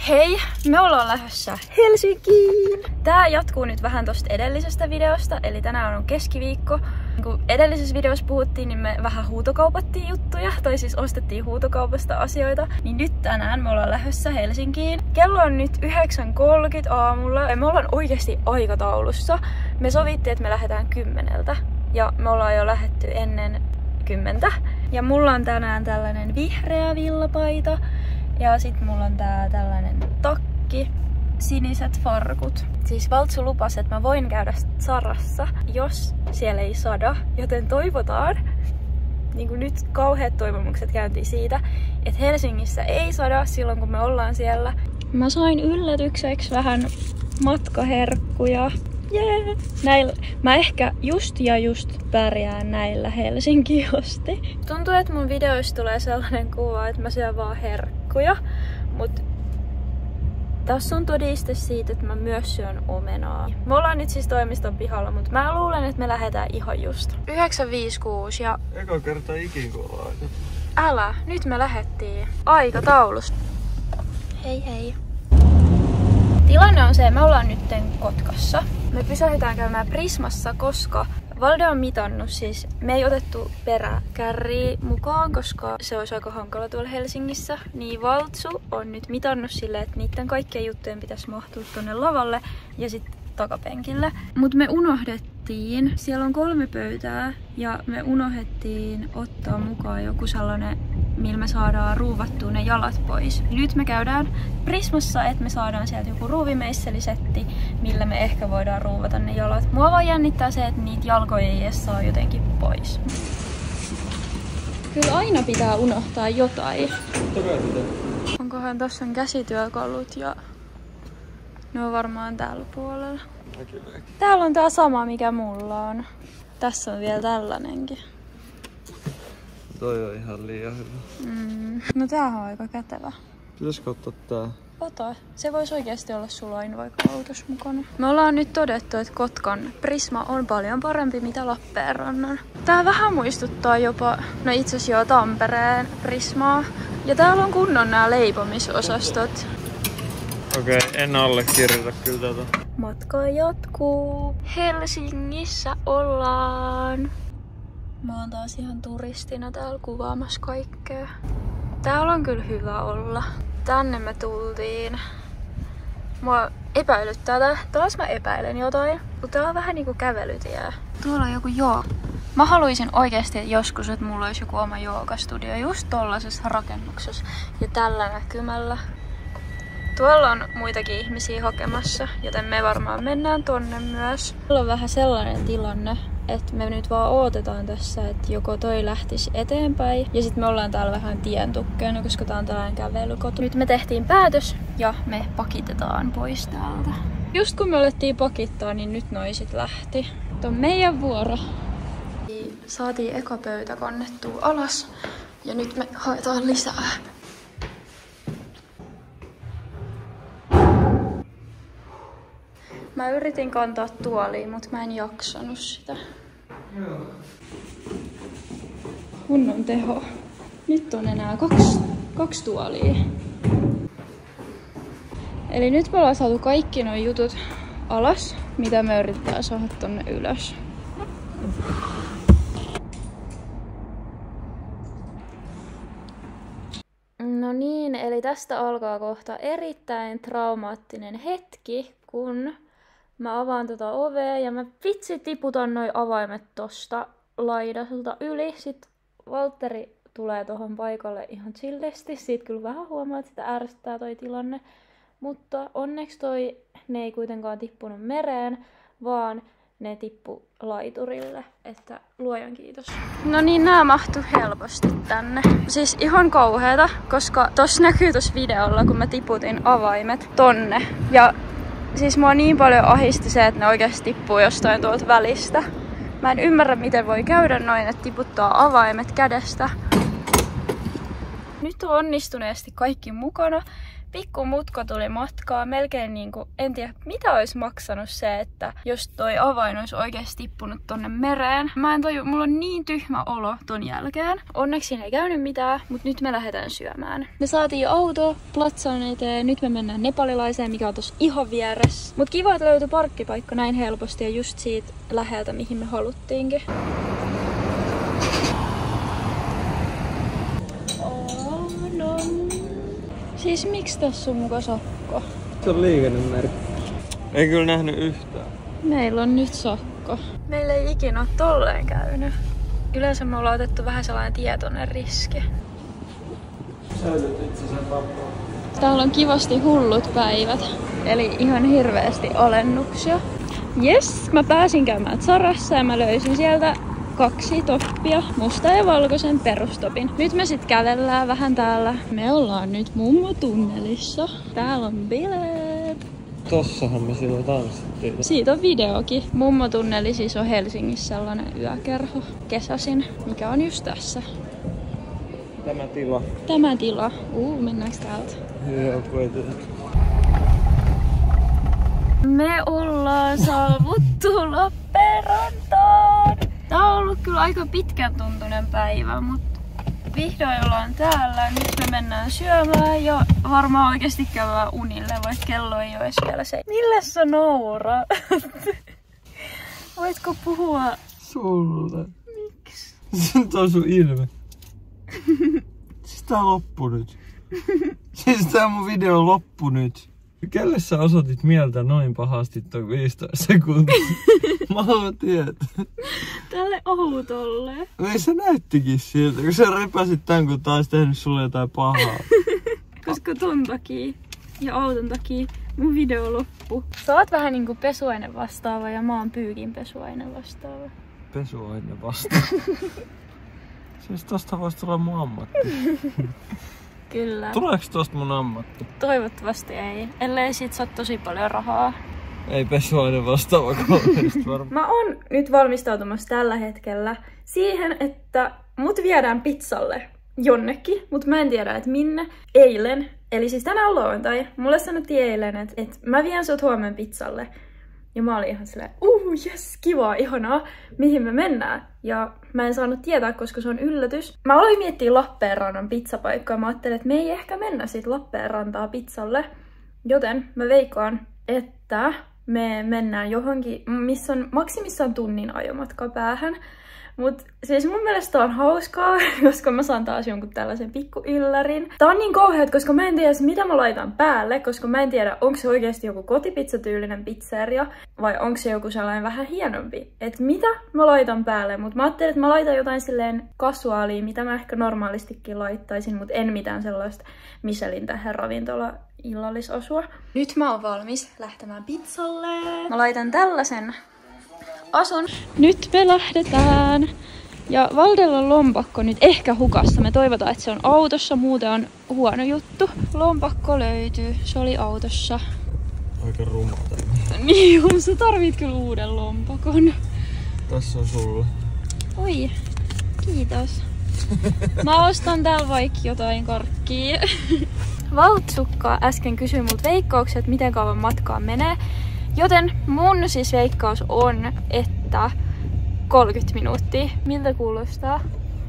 Hei! Me ollaan lähdössä Helsinkiin! Tää jatkuu nyt vähän tosta edellisestä videosta, eli tänään on keskiviikko. Kun edellisessä videossa puhuttiin, niin me vähän huutokaupattiin juttuja, tai siis ostettiin huutokaupasta asioita. Niin nyt tänään me ollaan lähdössä Helsinkiin. Kello on nyt 9:30 aamulla ja me ollaan oikeasti aikataulussa. Me sovittiin, että me lähdetään 10:00 ja me ollaan jo lähdetty ennen 10:00. Ja mulla on tänään tällainen vihreä villapaita. Ja sit mulla on tää tällainen takki, siniset farkut. Siis Valtsu lupasi, että mä voin käydä Zarassa, jos siellä ei sada. Joten toivotaan, niin kuin nyt kauheat toivomukset käyntiin siitä, että Helsingissä ei sada silloin kun me ollaan siellä. Mä sain yllätykseksi vähän matkaherkkuja. Yeah. Näillä, mä ehkä just pärjään näillä Helsinki-osti. Tuntuu, että mun videoista tulee sellainen kuva, että mä syön vaan herkkuja. Mut tässä on todiste siitä, että mä myös syön omenaa. Me ollaan nyt siis toimiston pihalla, mutta mä luulen, että me lähdetään ihan just. 9:56 ja... Eka kerta ikin kun ollaan aika. Älä, nyt me lähdettiin aikataulusta. Hei hei. Tilanne on se, me ollaan nyt Kotkassa. Me pysähdytään käymään Prismassa, koska Valde on mitannut, siis me ei otettu peräkärriä mukaan, koska se olisi aika hankala tuolla Helsingissä. Niin Valtsu on nyt mitannut silleen, että niiden kaikkien juttujen pitäisi mahtua tonne lavalle ja sitten takapenkille. Mut me unohdettiin, siellä on 3 pöytää ja me unohdettiin ottaa mukaan joku sellainen, millä me saadaan ruuvattua ne jalat pois. Nyt me käydään Prismassa, että me saadaan sieltä joku ruuvimeisselisetti, millä me ehkä voidaan ruuvata ne jalat. Mua vaan jännittää se, että niitä jalkoja ei edes saa jotenkin pois. Kyllä aina pitää unohtaa jotain. Onkohan tossa on käsityökalut ja ne on varmaan täällä puolella. Täällä on tää sama mikä mulla on. Tässä on vielä tällainenkin. Toi on ihan liian hyvä. No tämähän on aika kätevä. Pitäisikö ottaa tää? Ota. Se voisi oikeasti olla sulla aina vaikka autossa mukana. Me ollaan nyt todettu, että Kotkan Prisma on paljon parempi mitä Lappeenrannan. Tää vähän muistuttaa jopa, no itse asiassa jo Tampereen Prismaa. Ja täällä on kunnon nää leipomisosastot. Okei, en allekirjoita kyllä tätä. Matka jatkuu. Helsingissä ollaan. Mä oon taas ihan turistina täällä kuvaamassa kaikkea. Täällä on kyllä hyvä olla. Tänne me tultiin. Mua epäilyttää tää. Taas mä epäilen jotain. Mutta tää on vähän niinku kävelytie. Tuolla on joku Mä haluaisin oikeesti joskus, että mulla olisi joku oma joogastudio just tollasessa rakennuksessa. Ja tällä näkymällä. Tuolla on muitakin ihmisiä hakemassa, joten me varmaan mennään tonne myös. Tuolla on vähän sellainen tilanne, että me nyt vaan odotetaan tässä, että joko toi lähtisi eteenpäin. Ja sitten me ollaan täällä vähän tien tukkeena, koska tää on tällainen kävelykoto. Nyt me tehtiin päätös ja me pakitetaan pois täältä. Just kun me alettiin pakittaa, niin nyt noi sit lähti. Tuo on meidän vuoro. Saatiin eka pöytä kannettua alas ja nyt me haetaan lisää. Mä yritin kantaa tuoliin, mutta mä en jaksanut sitä. Kunnon teho. Nyt on enää kaksi tuolia. Eli nyt me ollaan saatu kaikki nuo jutut alas, mitä me yritetään saada tonne ylös. No niin, eli tästä alkaa kohta erittäin traumaattinen hetki, kun mä avaan tota ovea ja mä vitsi tiputan noi avaimet tosta laidalta yli. Sitten Valtteri tulee tohon paikalle ihan chillisti. Siitä kyllä vähän huomaa, että sitä ärsyttää toi tilanne. Mutta onneksi ne ei kuitenkaan tippunut mereen, vaan ne tippu laiturille. Että luojan kiitos. No niin, nää mahtuu helposti tänne. Siis ihan kauheeta, koska tossa näkyy tossa videolla, kun mä tiputin avaimet tonne. Ja siis mua niin paljon ahisti se, että ne oikeasti tippuu jostain tuolta välistä. Mä en ymmärrä, miten voi käydä noin, että tiputtaa avaimet kädestä. nyt on onnistuneesti kaikki mukana. Pikku mutka tuli matkaa, melkein niinku, en tiedä mitä olisi maksanut se, että jos toi avain olisi oikeasti tippunut tonne mereen. Mä en taju, mulla on niin tyhmä olo ton jälkeen. Onneksi siinä ei käynyt mitään, mutta nyt me lähdetään syömään. Me saatiin jo auto Platsan eteen, nyt me mennään nepalilaiseen, mikä on tossa ihan vieressä. Mut kiva, että löytyi parkkipaikka näin helposti ja just siitä läheltä, mihin me haluttiinkin. Siis miksi tässä on muka sakko? Se on liikennemerkki. Ei kyllä nähnyt yhtään. Meillä on nyt sakko. Meillä ei ikinä ole tolleen käynyt. Yleensä me ollaan otettu vähän sellainen tietoinen riski. Säilyt itse sen pappoon. Täällä on kivasti hullut päivät. Eli ihan hirveästi alennuksia. Jes, mä pääsin käymään Zarassa ja mä löysin sieltä 2 toppia, musta ja valkoisen perustopin. Nyt me sit kävellään vähän täällä. Me ollaan nyt mummotunnelissa. Täällä on bileet. Tossahan me silloin tanssittiin. Siitä on videokin. Mummotunneli siis on Helsingissä sellainen yökerho kesäsin, mikä on just tässä. Tämä tila. Tämä tila. Mennäänkö täältä? Joo, koitetaan. Me ollaan saavuttu Lappeenrantaan. Tää on ollut kyllä aika pitkän tuntunen päivä, mutta vihdoin ollaan täällä. Nyt me mennään syömään ja varmaan oikeasti käydään unille, vaikka kello ei ole edes vielä se. Mille sä naurat? Voitko puhua? Sulle. Miksi? Se on sun ilme. Siis tää loppu nyt. Siis tää mun video on loppu nyt. Kelle sä osoitit mieltä noin pahasti toi 15 sekuntia? Mä haluan tietää. Tälle outolle. Ei se näyttikin siltä, kun sä repäsit tän, kun taas tehnyt sulle jotain pahaa. Koska ton takia ja auton takia mun video loppu. Sä oot vähän niinku pesuaine vastaava ja mä oon pyykin pesuaine vastaava. Pesuaine vastaava. Siis tosta vois tulla mun ammatti. Kyllä. Tuleeks tosta mun ammatti? Toivottavasti ei, ellei sit saa tosi paljon rahaa. Ei pesuaine vastaava kolmesta varmaan. Mä oon nyt valmistautumassa tällä hetkellä siihen, että mut viedään pizzalle jonnekin, mutta mä en tiedä, että minne. Eilen, eli siis tänään on lauantai, mulle sanottiin eilen, että mä vien sut huomenna pizzalle. Ja mä olin ihan silleen, jes, kiva, ihanaa, mihin me mennään. Ja mä en saanut tietää, koska se on yllätys. Mä aloin miettiä Lappeenrannan pizzapaikkaa. Mä ajattelin, että me ei ehkä mennä sit Lappeenrantaa pizzalle. Joten mä veikkaan, että me mennään johonkin, missä on maksimissaan tunnin ajomatka päähän. Mut siis mun mielestä on hauskaa, koska mä saan taas jonkun tällaisen pikku yllärin. Tää on niin kauheat, koska mä en tiedä mitä mä laitan päälle, koska mä en tiedä onko se oikeasti joku kotipizzatyylinen pizzeria vai onko se joku sellainen vähän hienompi. Et mitä mä laitan päälle, mut mä ajattelin, että mä laitan jotain silleen kasuaalia, mitä mä ehkä normaalistikin laittaisin, mut en mitään sellaista Michelin tähän ravintola illallisosua. Nyt mä oon valmis lähtemään pizzalle. Mä laitan tällaisen asun. Nyt me lähdetään. Ja Valdella on lompakko nyt ehkä hukassa. Me toivotaan, että se on autossa, muuten on huono juttu. Lompakko löytyy, se oli autossa. Aika ruma tämmönen. Niin, sä tarvit kyllä uuden lompakon. Tässä on sulle. Oi, kiitos. Mä ostan täällä vaikka jotain karkkia. Valtsukka äsken kysyi multa veikkauksia, että miten kauan matkaan menee. Joten mun siis veikkaus on, että 30 minuuttia. Miltä kuulostaa?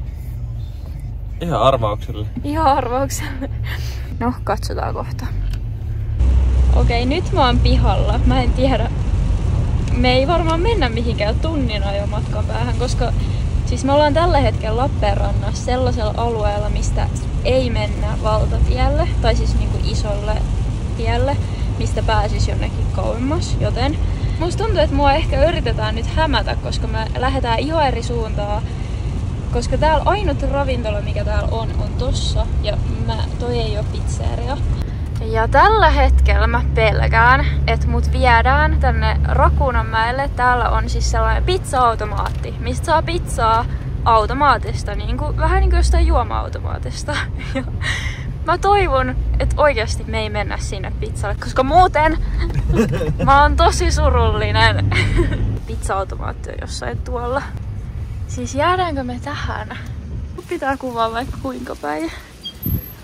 Ihan arvaukselle. Ihan arvaukselle. No, katsotaan kohta. Okei, nyt mä oon pihalla. Mä en tiedä. Me ei varmaan mennä mihinkään tunnin ajomatkan päähän, koska siis me ollaan tällä hetkellä Lappeenrannassa sellaisella alueella, mistä ei mennä valtatielle, tai siis niinku isolle tielle, mistä pääsis jonnekin kauemmas, joten musta tuntuu, että mua ehkä yritetään nyt hämätä, koska me lähdetään ihan eri suuntaan. Koska täällä ainut ravintola, mikä täällä on tossa, ja toi ei oo pizzeria. Ja tällä hetkellä mä pelkään, että mut viedään tänne Rakuunanmäelle. Täällä on siis sellainen pizza-automaatti, mistä saa pizzaa automaatista, vähän niin kuin jostain juoma-automaatista. Mä toivon, että oikeasti me ei mennä sinne pizzalle, koska muuten mä oon tosi surullinen. Pizza-automaatti on jossain tuolla. Siis jäädäänkö me tähän? Pitää kuvaa vaikka kuinka päin.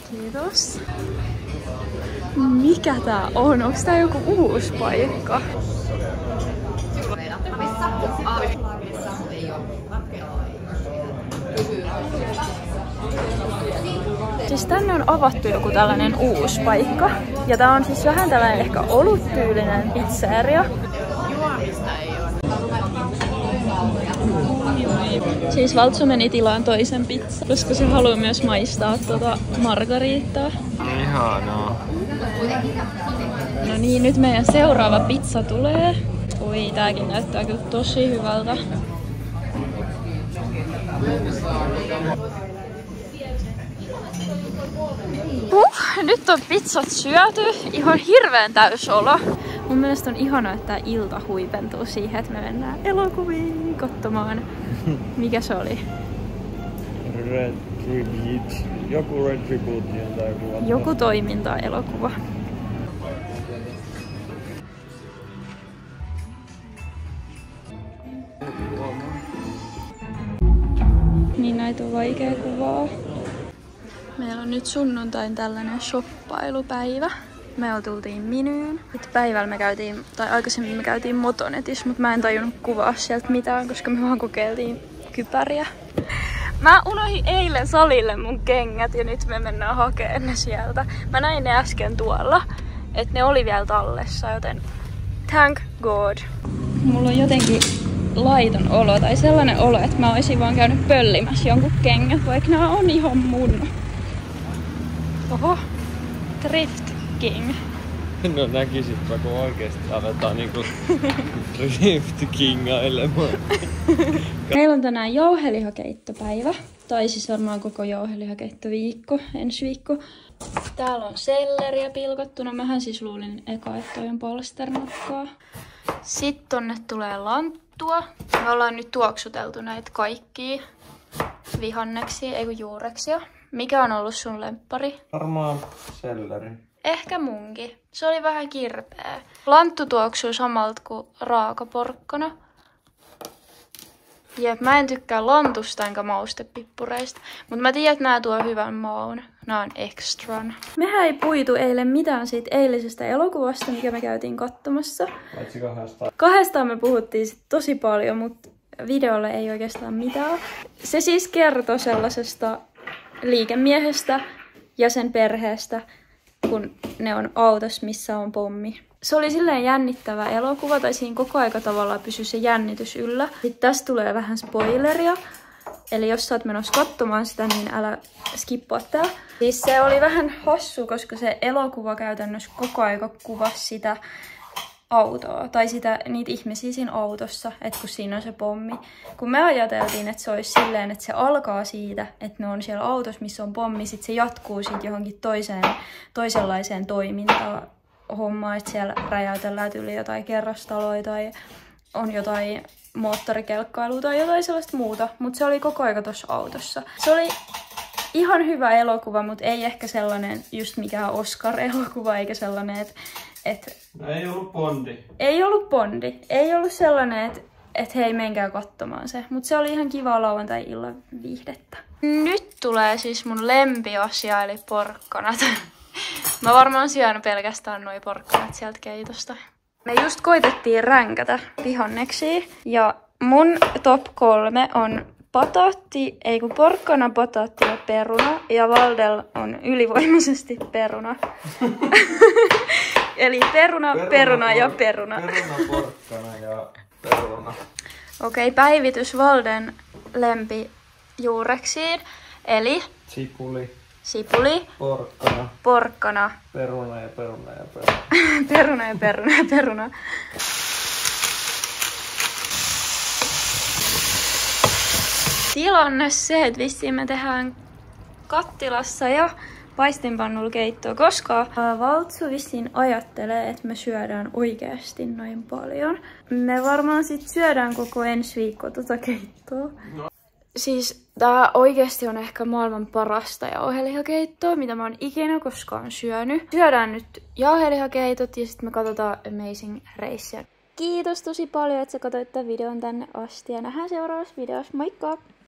Kiitos. Mikä tää on? Onks tää joku uusi paikka? Siis tänne on avattu joku tällainen uusi paikka. Ja tää on siis vähän tällainen ehkä oluttyylinen pizzeria. Siis Valtsu meni tilaan toisen pizzan, koska se haluaa myös maistaa margariittaa. Ihanaa. No niin, nyt meidän seuraava pizza tulee. Oi, tääkin näyttää kyllä tosi hyvältä. Nyt on pizzat syöty. Ihan hirveän täys olo. Mun mielestä on ihanaa, että tää ilta huipentuu siihen, että me mennään elokuviin katsomaan. Mikä se oli? Red Tribute. Joku Red Tribute tai joku toiminta-elokuva. Niin näitä on vaikea kuvaa. Meillä on nyt sunnuntain tällainen shoppailupäivä. Me tultiin Minuun. Nyt päivällä me käytiin, tai aikaisemmin me käytiin Motonetissa, mutta mä en tajunnut kuvaa sieltä mitään, koska me vaan kokeiltiin kypäriä. Mä unohdin eilen salille mun kengät ja nyt me mennään hakemaan ne sieltä. Mä näin ne äsken tuolla, että ne oli vielä tallessa, joten thank god. Mulla on jotenkin laiton olo tai sellainen olo, että mä oisin vaan käynyt pöllimässä jonkun kengät, vaikka nämä on ihan mun. Oho, Thrift King. No näkisitpä, kun oikeesti aletaan niinku Thrift Kingailemaan. Meillä on tänään jauhelihakeittopäivä. Tai siis varmaan koko jauhelihakeittoviikko, ensi viikko. Täällä on selleriä pilkottuna. Mähän siis luulin eka, että toi on palsternakkaa. Sitten tonne tulee lanttua. Me ollaan nyt tuoksuteltu näitä kaikkia vihanneksia, ei kun juureksia. Mikä on ollut sun lemppari? Varmaan selleri. Ehkä munkin. Se oli vähän kirpeä. Lanttu tuoksuu samalta kuin raaka porkkana. Jep, mä en tykkää lantusta enkä maustepippureista, mutta mä tiedän, että nää tuo hyvän maun. Nää on extran. Mehän ei puitu eilen mitään siitä eilisestä elokuvasta, mikä me käytiin katsomassa. Paitsi kahdestaan. Kahdestaan me puhuttiin sit tosi paljon, mutta videolle ei oikeastaan mitään. Se siis kertoi sellaisesta liikemiehestä ja sen perheestä, kun ne on autossa, missä on pommi. Se oli silleen jännittävä elokuva, tai siinä koko aika tavallaan pysyi se jännitys yllä. Sitten tästä tulee vähän spoileria, eli jos sä oot menossa katsomaan sitä, niin älä skippaa tää. Siis se oli vähän hassu, koska se elokuva käytännössä koko aika kuvasi sitä autoa, tai niitä ihmisiä siinä autossa, että kun siinä on se pommi. Kun me ajateltiin, että se olisi silleen, että se alkaa siitä, että ne on siellä autossa, missä on pommi, sitten se jatkuu siitä johonkin toisenlaiseen toimintaan hommaa, että siellä räjäytellään yli jotain kerrostaloja tai on jotain moottorikelkkailua tai jotain sellaista muuta, mutta se oli koko ajan tuossa autossa. Se oli ihan hyvä elokuva, mutta ei ehkä sellainen just mikään Oscar-elokuva, eikä sellainen, että No ei ollut Bondi. Ei ollut Bondi. Ei ollut sellainen, että hei, menkää katsomaan se. Mutta se oli ihan kiva lauantai-illan viihdettä. Nyt tulee siis mun lempiasia, eli porkkanat. Mä varmaan syön pelkästään noi porkkanat sieltä keitosta. Me just koitettiin ränkätä vihanneksia. Ja mun top 3 on porkkana, bataatti ja peruna. Ja Valdel on ylivoimaisesti peruna. Eli peruna, ja peruna. Peruna, porkkana ja peruna. Okei, päivitys Valden lempijuureksiin. Eli sipuli, porkkana, peruna ja peruna. Tilanne se, että vissiin me tehdään kattilassa ja paistinpannulla keittoa, koska Valtsu vissiin ajattelee, että me syödään oikeasti noin paljon. Me varmaan sit syödään koko ensi viikko tota keittoa. No. Siis tää oikeasti on ehkä maailman parasta jauhelihakeittoa, mitä mä oon ikinä koskaan syönyt. Syödään nyt jauhelihakeitot ja sitten me katsotaan Amazing Racea. Kiitos tosi paljon, että sä katsoit tämän videon tänne asti ja nähdään seuraavassa videossa. Moikka!